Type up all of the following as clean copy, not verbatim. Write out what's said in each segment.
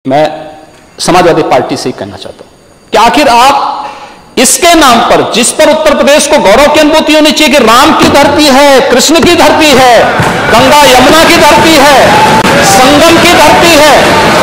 मैं समाजवादी पार्टी से ही कहना चाहता हूं कि आखिर आप इसके नाम पर, जिस पर उत्तर प्रदेश को गौरव की अनुभूति होनी चाहिए कि राम की धरती है, कृष्ण की धरती है, गंगा यमुना की धरती है, संगम की धरती है,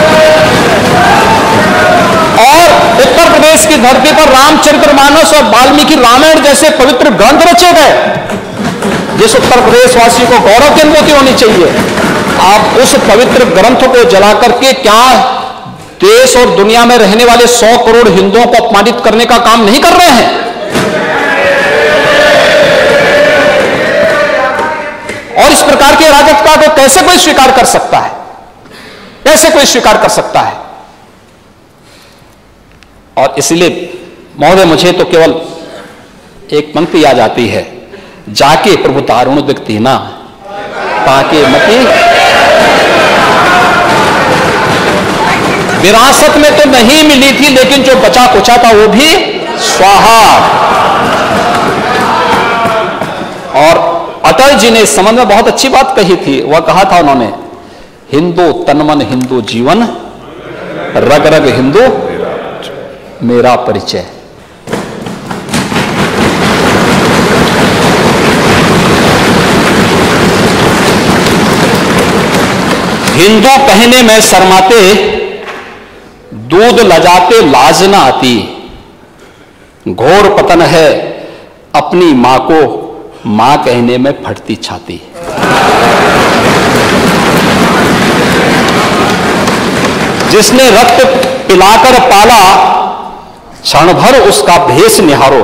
और उत्तर प्रदेश की धरती पर रामचरितमानस और वाल्मीकि रामायण जैसे पवित्र ग्रंथ रचे गए, जिस उत्तर प्रदेश वासी को गौरव की अनुभूति होनी चाहिए, आप उस पवित्र ग्रंथ को जला करके क्या देश और दुनिया में रहने वाले 100 करोड़ हिंदुओं को अपमानित करने का काम नहीं कर रहे हैं? और इस प्रकार की अराजकता को कैसे कोई स्वीकार कर सकता है? कैसे कोई स्वीकार कर सकता है? और इसलिए महोदय, मुझे तो केवल एक पंक्ति याद आती है, जाके प्रभु तारुण दिखती ना ताके मती, विरासत में तो नहीं मिली थी लेकिन जो बचा कुचा था वो भी स्वाहा। और अटल जी ने इस संबंध में बहुत अच्छी बात कही थी। वह कहा था उन्होंने, हिंदू तनमन हिंदू जीवन, रग रग हिंदू मेरा परिचय। हिंदू कहने में शर्माते, दूध लजाते लाज न आती, घोर पतन है अपनी मां को मां कहने में फटती छाती। जिसने रक्त पिलाकर पाला, क्षण भर उसका भेष निहारो,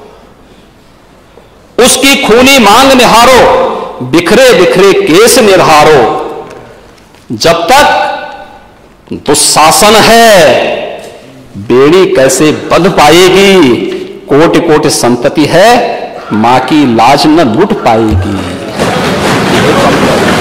उसकी खूनी मांग निहारो, बिखरे बिखरे केस निहारो। जब तक दुशासन है, बेड़ी कैसे बंध पाएगी, कोटि कोटि संतति है, मां की लाज न लुट पाएगी।